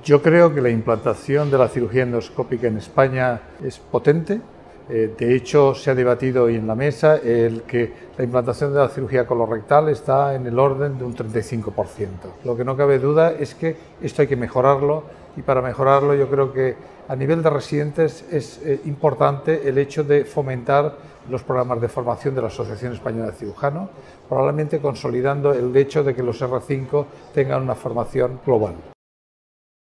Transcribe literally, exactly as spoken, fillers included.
Yo creo que la implantación de la cirugía endoscópica en España es potente. Eh, de hecho, se ha debatido hoy en la mesa el que la implantación de la cirugía colorectal está en el orden de un treinta y cinco por ciento. Lo que no cabe duda es que esto hay que mejorarlo, y para mejorarlo yo creo que a nivel de residentes es eh, importante el hecho de fomentar los programas de formación de la Asociación Española de Cirujanos, probablemente consolidando el hecho de que los erre cinco tengan una formación global.